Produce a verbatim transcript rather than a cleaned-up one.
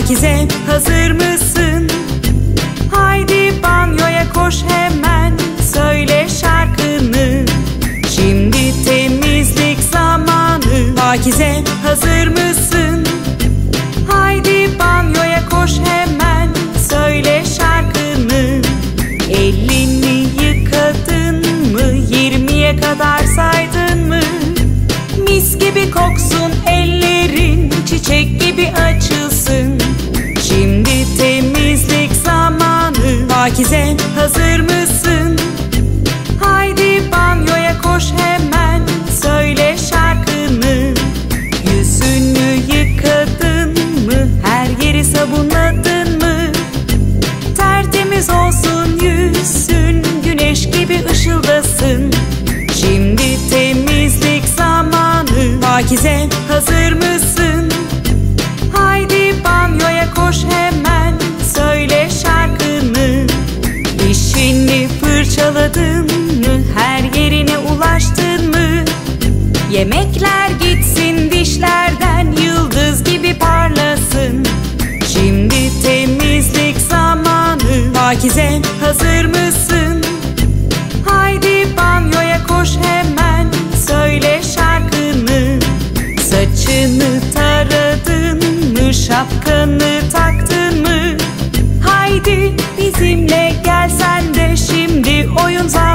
Pakize, hazır mısın? Haydi banyoya koş hemen, söyle şarkını. Şimdi temizlik zamanı. Pakize, hazır mısın? Haydi banyoya koş hemen, söyle şarkını. Elini yıkadın mı? Yirmiye kadar saydın mı? Mis gibi koksun ellerin, çiçek gibi açılsın. Şimdi temizlik zamanı. Pakize, hazır mısın? Haydi banyoya koş hemen, söyle şarkını. Yüzünü yıkadın mı? Her yeri sabunladın mı? Tertemiz olsun yüzün, güneş gibi ışıldasın. Şimdi temizlik zamanı. Pakize, hazır mısın? Haydi banyoya koş hemen, söyle şarkını. Dişini fırçaladın mı? Her yerine ulaştın mı? Yemekler gitsin dişlerden, yıldız gibi parlasın. Şimdi temizlik zamanı. Pakize, hazır mısın? Haydi banyoya koş hemen, söyle şarkını. Saçını taradın mı? Şapkanı taktın mı? Haydi bizimle gel sen de, şimdi oyun zamanı.